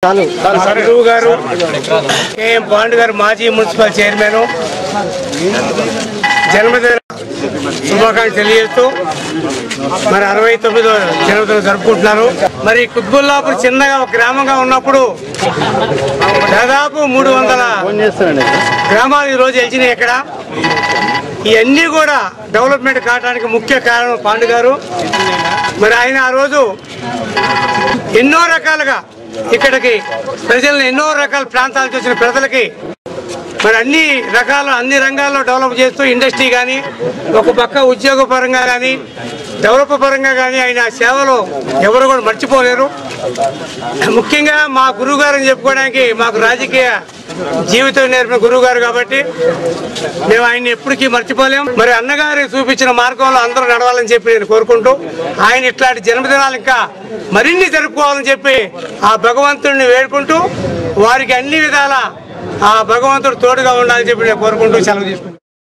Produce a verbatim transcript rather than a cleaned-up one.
గురువు గారు కేఎం పాండు గారు మాజీ మున్సిపల్ చైర్మన్ జన్మదిన శుభాకాంక్షలు తెలియజేస్తూ మరి అరవై తొమ్మిదో జన్మదినం జరుపుకుంటున్నారు. మరి కుత్బుల్లాపూర్ చిన్నగా ఒక గ్రామంగా ఉన్నప్పుడు దాదాపు మూడు వందల గ్రామాలు ఈ రోజు వెలిచినాయి. ఇక్కడ ఇవన్నీ కూడా డెవలప్మెంట్ కావడానికి ముఖ్య కారణం పాండు గారు. మరి ఆయన ఆ రోజు ఎన్నో రకాలుగా ఇక్కడికి ప్రజలను ఎన్నో రకాల ప్రాంతాల నుంచి వచ్చిన ప్రజలకి మరి అన్ని రకాల అన్ని రంగాల్లో డెవలప్ చేస్తూ ఇండస్ట్రీ కానీ ఒక పక్క ఉద్యోగ పరంగా కానీ డెవలప్ పరంగా కానీ ఆయన సేవలు ఎవరు కూడా మర్చిపోలేరు. ముఖ్యంగా మా గురువు గారు అని చెప్పుకోవడానికి మాకు రాజకీయ జీవితం నేర్పిన గురువు గారు కాబట్టి మేము ఆయన్ని ఎప్పటికీ మర్చిపోలేము. మరి అన్నగారు చూపించిన మార్గంలో అందరూ నడవాలని చెప్పి నేను కోరుకుంటూ ఆయన ఇట్లాంటి జన్మదినాలు ఇంకా మరిన్ని జరుపుకోవాలని చెప్పి ఆ భగవంతుడిని వేడుకుంటూ వారికి అన్ని విధాల ఆ భగవంతుడు తోడుగా ఉండాలని చెప్పి నేను కోరుకుంటూ సెలవు తీసుకుంటాను.